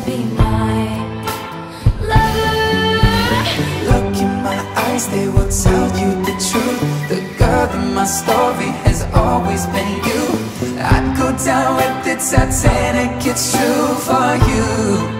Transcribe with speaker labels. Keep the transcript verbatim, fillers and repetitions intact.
Speaker 1: be my lover.
Speaker 2: Look in my eyes, they will tell you the truth. The girl in my story has always been you. I'd go down with the Titanic, it's true for you.